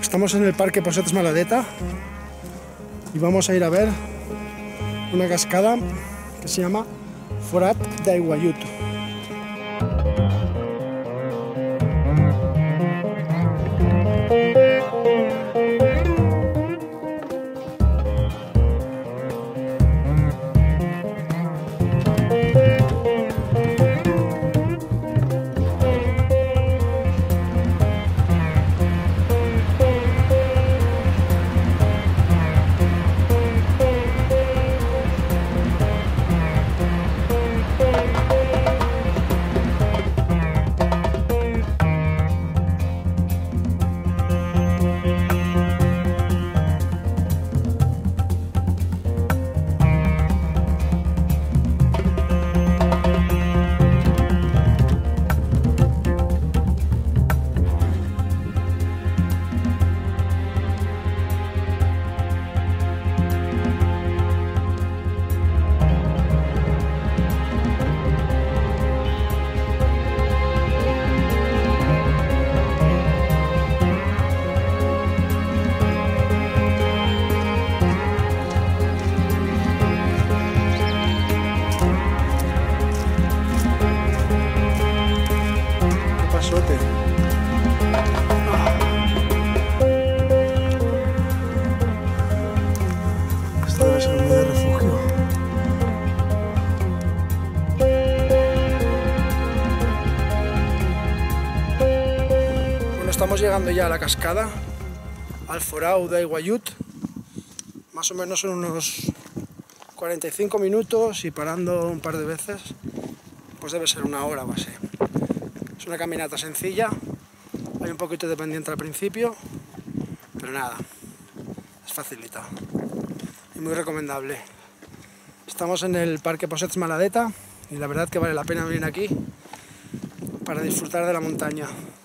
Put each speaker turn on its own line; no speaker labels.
Estamos en el Parque Possets Maladeta y vamos a ir a ver una cascada que se llama Forat d'Aiguallut. Este debe ser un medio de refugio. Bueno, estamos llegando ya a la cascada, al Forat d'Aiguallut. Más o menos son unos 45 minutos y parando un par de veces, pues debe ser una hora o así. Es una caminata sencilla, hay un poquito de pendiente al principio, pero nada, es facilita y muy recomendable. Estamos en el Parque Possets Maladeta y la verdad que vale la pena venir aquí para disfrutar de la montaña.